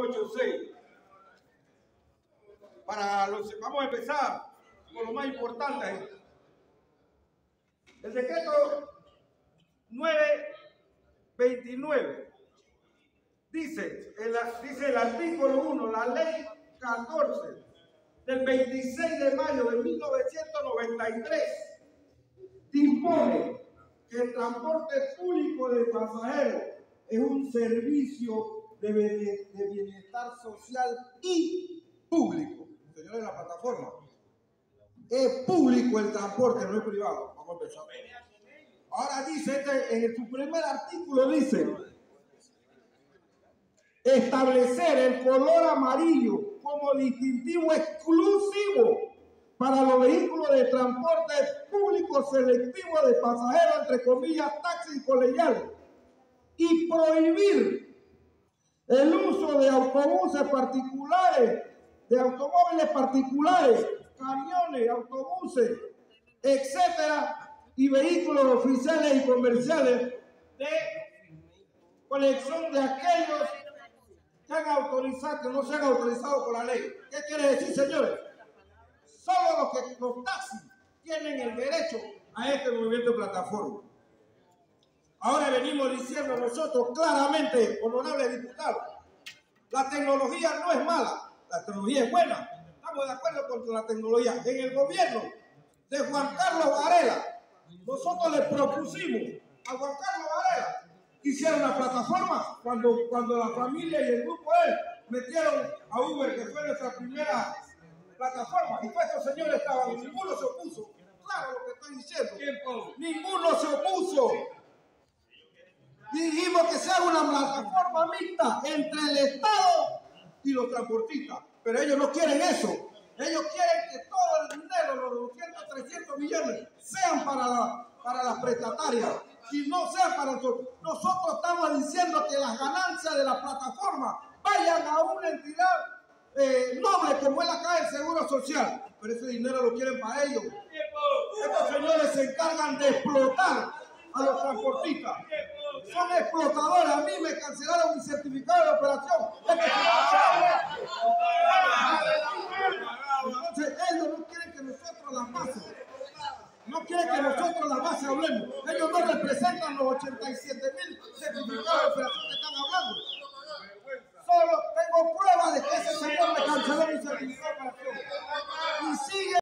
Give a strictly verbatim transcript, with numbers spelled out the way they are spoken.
ocho seis. Para los, vamos a empezar con lo más importante. El decreto nueve veintinueve dice, el, dice el artículo uno, la ley catorce del veintiséis de mayo de mil novecientos noventa y tres dispone que el transporte público de pasajeros es un servicio de, de bienestar social y público. Señores de la plataforma, es público el transporte, no es privado. Vamos a empezar. Ahora dice, este, en su primer artículo dice, establecer el color amarillo como distintivo exclusivo para los vehículos de transporte público selectivo de pasajeros, entre comillas, taxis colegiales, y prohibir el uso de autobuses particulares, de automóviles particulares, camiones, autobuses, etcétera, y vehículos oficiales y comerciales de colección de aquellos que han autorizado, que no se han autorizado por la ley. ¿Qué quiere decir, señores? Solo los, que, los taxis tienen el derecho a este movimiento de plataforma. Ahora venimos diciendo nosotros claramente, honorables diputados, la tecnología no es mala, la tecnología es buena. Estamos de acuerdo con la tecnología. En el gobierno de Juan Carlos Varela, nosotros le propusimos a Juan Carlos Varela que hiciera una plataforma cuando, cuando la familia y el grupo de él metieron a Uber, que fue nuestra primera plataforma, y todos estos señores estaban, y ninguno se opuso. Claro lo que estoy diciendo. ¿Tiempo? Ninguno se opuso. Dijimos que sea una plataforma mixta entre el Estado y los transportistas, pero ellos no quieren eso. Ellos quieren que todo el dinero, los doscientos, trescientos millones, sean para, la, para las prestatarias y no sean para nosotros. Nosotros estamos diciendo que las ganancias de la plataforma vayan a una entidad eh, noble como es la Caja del Seguro Social, pero ese dinero lo quieren para ellos. Estos señores se encargan de explotar a los transportistas. Son explotadores. A mí me cancelaron mi certificado de operación. Entonces ellos no quieren que nosotros las bases, no quieren que nosotros las bases hablemos. Ellos no representan los ochenta y siete mil certificados de operación que están hablando.